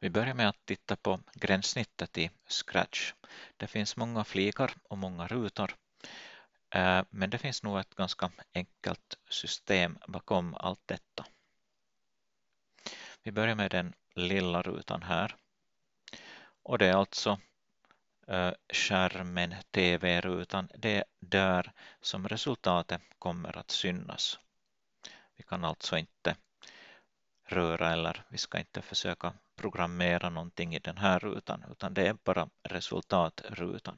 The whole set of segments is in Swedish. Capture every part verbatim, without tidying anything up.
Vi börjar med att titta på gränssnittet i Scratch. Det finns många flikar och många rutor, eh, men det finns nog ett ganska enkelt system bakom allt detta. Vi börjar med den lilla rutan här. Och det är alltså eh, skärmen, tv-rutan. Det är där som resultatet kommer att synas. Vi kan alltså inte röra eller vi ska inte försöka programmera någonting i den här rutan, utan det är bara resultatrutan.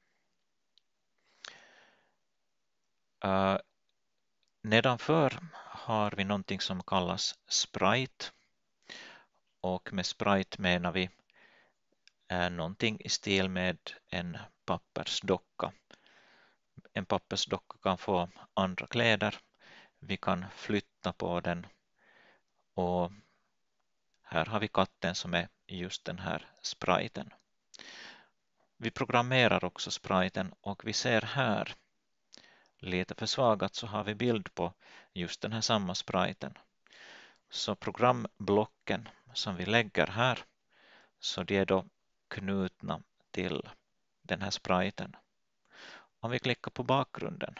Uh, nedanför har vi någonting som kallas sprite, och med sprite menar vi uh, någonting i stil med en pappersdocka. En pappersdocka kan få andra kläder, vi kan flytta på den, och här har vi katten som är just den här spriten. Vi programmerar också spriten, och vi ser här lite försvagat så har vi bild på just den här samma spriten. Så programblocken som vi lägger här, så de är då knutna till den här spriten. Om vi klickar på bakgrunden,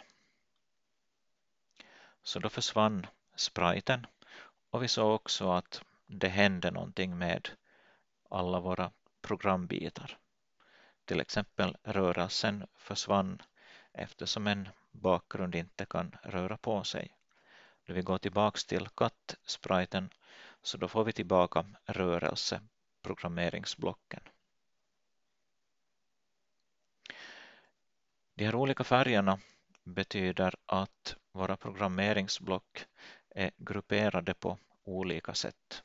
så då försvann spriten, och vi såg också att det hände någonting med alla våra programbitar. Till exempel rörelsen försvann eftersom en bakgrund inte kan röra på sig. Då vi går tillbaka till kattspriten, så då får vi tillbaka rörelseprogrammeringsblocken. De här olika färgerna betyder att våra programmeringsblock är grupperade på olika sätt.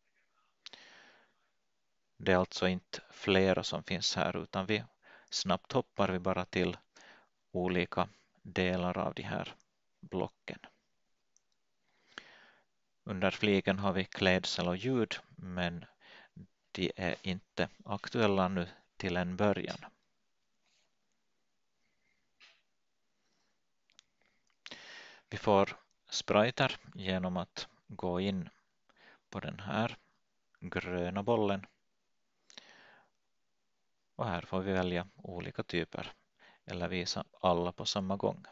Det är alltså inte flera som finns här, utan vi snabbt hoppar vi bara till olika delar av de här blocken. Under fliken har vi klädsel och ljud, men de är inte aktuella nu till en början. Vi får spriter genom att gå in på den här gröna bollen. Och här får vi välja olika typer eller visa alla på samma gång.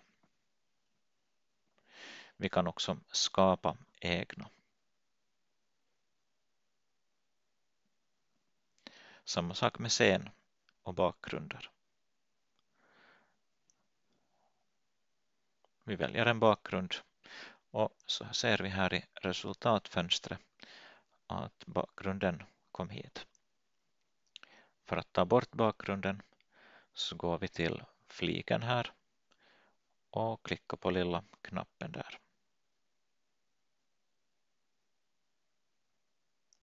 Vi kan också skapa egna. Samma sak med scen och bakgrunder. Vi väljer en bakgrund, och så ser vi här i resultatfönstret att bakgrunden kom hit. För att ta bort bakgrunden så går vi till fliken här och klickar på lilla knappen där.